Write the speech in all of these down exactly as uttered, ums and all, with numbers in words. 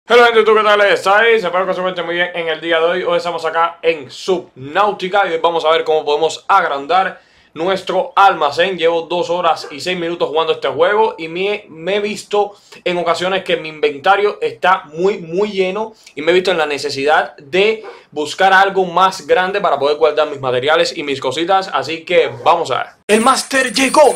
Hola gente, ¿tú qué tal estáis? Espero que se encuentren muy bien en el día de hoy. Hoy estamos acá en Subnautica y hoy vamos a ver cómo podemos agrandar nuestro almacén. Llevo dos horas y seis minutos jugando este juego y me, me he visto en ocasiones que mi inventario está muy muy lleno y me he visto en la necesidad de buscar algo más grande para poder guardar mis materiales y mis cositas. Así que vamos a ver. ¡El máster llegó!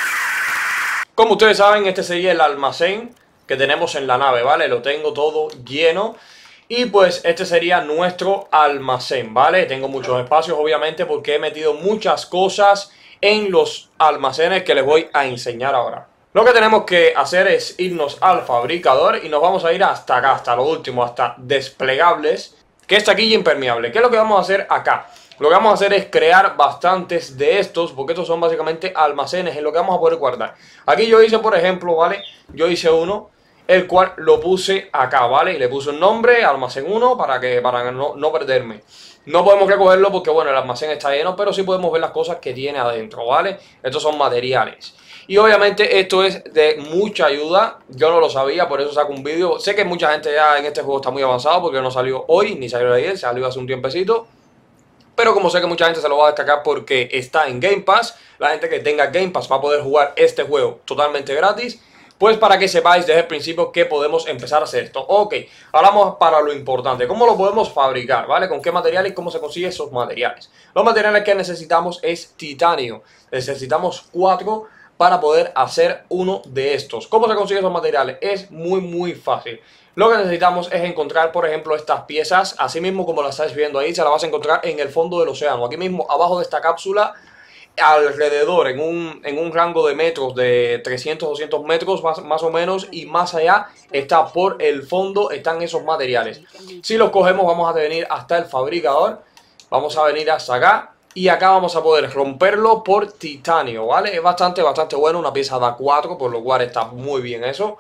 Como ustedes saben, este sería el almacén que tenemos en la nave, ¿vale? Lo tengo todo lleno. Y pues este sería nuestro almacén, ¿vale? Tengo muchos espacios, obviamente, porque he metido muchas cosas en los almacenes que les voy a enseñar ahora. Lo que tenemos que hacer es irnos al fabricador y nos vamos a ir hasta acá, hasta lo último, hasta desplegables, que es taquilla impermeable. ¿Qué es lo que vamos a hacer acá? Lo que vamos a hacer es crear bastantes de estos, porque estos son básicamente almacenes en lo que vamos a poder guardar. Aquí yo hice, por ejemplo, ¿vale? Yo hice uno, el cual lo puse acá, ¿vale? Y le puse un nombre, almacén uno, para que para no, no perderme. No podemos recogerlo porque, bueno, el almacén está lleno, pero sí podemos ver las cosas que tiene adentro, ¿vale? Estos son materiales. Y obviamente esto es de mucha ayuda. Yo no lo sabía, por eso saco un vídeo. Sé que mucha gente ya en este juego está muy avanzado porque no salió hoy, ni salió ayer, salió hace un tiempecito. Pero como sé que mucha gente se lo va a destacar porque está en Game Pass, la gente que tenga Game Pass va a poder jugar este juego totalmente gratis. Pues para que sepáis desde el principio que podemos empezar a hacer esto. Ok, ahora vamos para lo importante. ¿Cómo lo podemos fabricar? ¿Vale? ¿Con qué materiales y cómo se consigue esos materiales? Los materiales que necesitamos es titanio. Necesitamos cuatro para poder hacer uno de estos. ¿Cómo se consigue esos materiales? Es muy muy fácil. Lo que necesitamos es encontrar, por ejemplo, estas piezas. Así mismo como las estáis viendo ahí, se las vas a encontrar en el fondo del océano. Aquí mismo, abajo de esta cápsula, alrededor, en un, en un rango de metros de trescientos, doscientos metros más, más o menos, y más allá está por el fondo, están esos materiales. Si los cogemos vamos a venir hasta el fabricador, vamos a venir hasta acá y acá vamos a poder romperlo por titanio, ¿vale? Es bastante, bastante bueno, una pieza da cuatro, por lo cual está muy bien eso.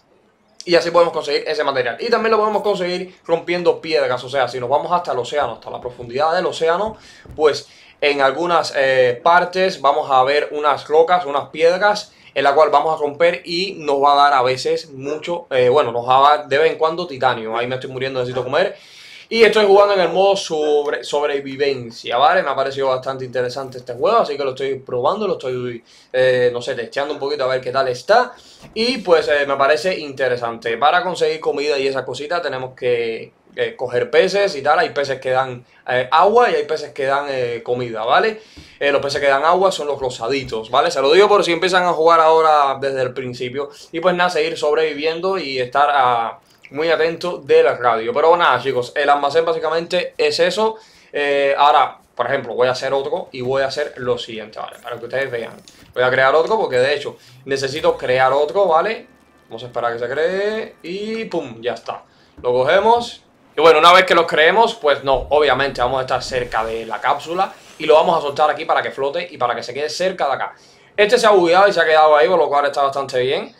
Y así podemos conseguir ese material. Y también lo podemos conseguir rompiendo piedras. O sea, si nos vamos hasta el océano, hasta la profundidad del océano, pues en algunas eh, partes vamos a ver unas rocas, unas piedras, en la cual vamos a romper y nos va a dar a veces mucho, eh, bueno, nos va a dar de vez en cuando titanio. Ahí me estoy muriendo, necesito comer. Y estoy jugando en el modo sobre, sobrevivencia, ¿vale? Me ha parecido bastante interesante este juego, así que lo estoy probando, lo estoy, eh, no sé, testeando un poquito a ver qué tal está. Y pues eh, me parece interesante. Para conseguir comida y esas cositas tenemos que eh, coger peces y tal. Hay peces que dan eh, agua y hay peces que dan eh, comida, ¿vale? Eh, los peces que dan agua son los rosaditos, ¿vale? Se lo digo por si empiezan a jugar ahora desde el principio. Y pues nada, seguir sobreviviendo y estar a... muy atento de la radio. Pero nada, chicos, el almacén básicamente es eso. eh, Ahora, por ejemplo, voy a hacer otro y voy a hacer lo siguiente, ¿vale? Para que ustedes vean. Voy a crear otro porque de hecho necesito crear otro, ¿vale? Vamos a esperar a que se cree y pum, ya está. Lo cogemos. Y bueno, una vez que los creemos, pues no, obviamente vamos a estar cerca de la cápsula y lo vamos a soltar aquí para que flote y para que se quede cerca de acá. Este se ha bugueado y se ha quedado ahí, por lo cual está bastante bien.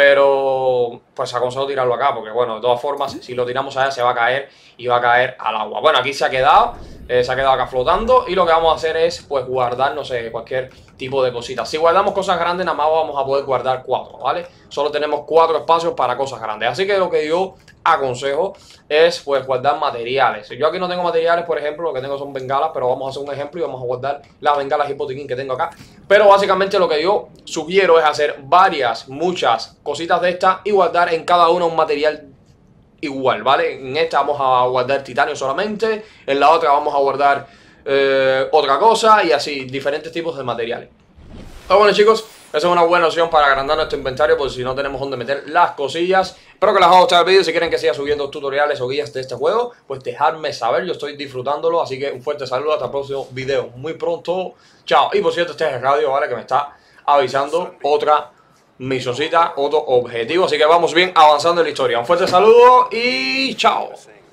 Pero pues aconsejo tirarlo acá porque, bueno, de todas formas, si lo tiramos allá se va a caer y va a caer al agua. Bueno, aquí se ha quedado, eh, se ha quedado acá flotando y lo que vamos a hacer es, pues, guardar, no sé, cualquier tipo de cositas. Si guardamos cosas grandes, nada más vamos a poder guardar cuatro, ¿vale? Solo tenemos cuatro espacios para cosas grandes. Así que lo que yo aconsejo es, pues, guardar materiales. Yo aquí no tengo materiales, por ejemplo, lo que tengo son bengalas, pero vamos a hacer un ejemplo y vamos a guardar las bengalas hipotiquín que tengo acá. Pero básicamente lo que yo sugiero es hacer varias, muchas cositas de estas y guardar en cada una un material igual, ¿vale? En esta vamos a guardar titanio solamente, en la otra vamos a guardar eh, otra cosa y así, diferentes tipos de materiales. Pero bueno, chicos, esa es una buena opción para agrandar nuestro inventario, por si no tenemos donde meter las cosillas. Espero que les haya gustado el vídeo. Si quieren que siga subiendo tutoriales o guías de este juego, pues dejadme saber, yo estoy disfrutándolo. Así que un fuerte saludo, hasta el próximo video muy pronto. Chao. Y por cierto, este es el radio, ¿vale? Que me está avisando otra misioncita, otro objetivo. Así que vamos bien avanzando en la historia. Un fuerte saludo y chao.